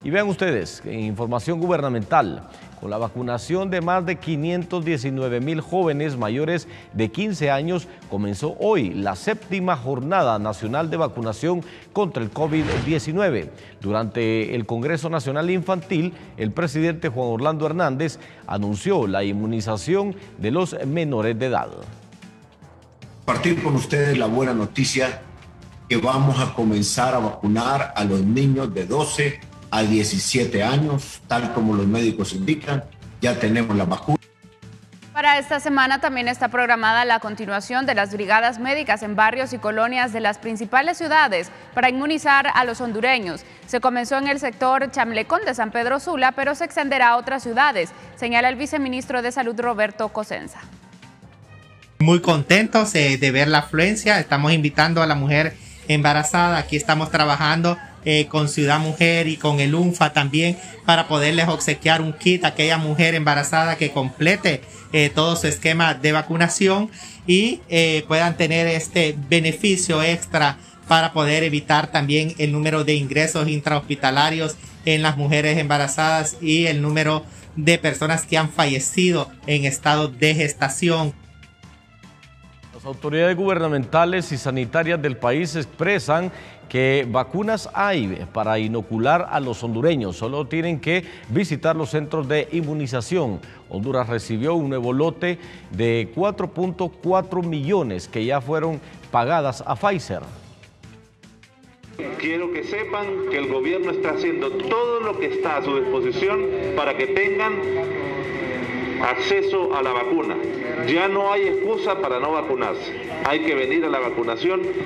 Y vean ustedes, en información gubernamental, con la vacunación de más de 519,000 jóvenes mayores de 15 años, comenzó hoy la 7ª Jornada Nacional de Vacunación contra el COVID-19. Durante el Congreso Nacional Infantil, el presidente Juan Orlando Hernández anunció la inmunización de los menores de edad. Compartir con ustedes la buena noticia que vamos a comenzar a vacunar a los niños de 12 a 17 años, tal como los médicos indican. Ya tenemos la vacuna. Para esta semana también está programada la continuación de las brigadas médicas en barrios y colonias de las principales ciudades para inmunizar a los hondureños. Se comenzó en el sector Chamlecón de San Pedro Sula, pero se extenderá a otras ciudades, señala el viceministro de Salud Roberto Cosenza. Muy contentos de ver la afluencia. Estamos invitando a la mujer embarazada. Aquí estamos trabajando con Ciudad Mujer y con el UNFA también para poderles obsequiar un kit a aquella mujer embarazada que complete todo su esquema de vacunación y puedan tener este beneficio extra para poder evitar también el número de ingresos intrahospitalarios en las mujeres embarazadas y el número de personas que han fallecido en estado de gestación. Las autoridades gubernamentales y sanitarias del país expresan que vacunas hay para inocular a los hondureños, solo tienen que visitar los centros de inmunización. Honduras recibió un nuevo lote de 4.4 millones que ya fueron pagadas a Pfizer. Quiero que sepan que el gobierno está haciendo todo lo que está a su disposición para que tengan acceso a la vacuna. Ya no hay excusa para no vacunarse. Hay que venir a la vacunación.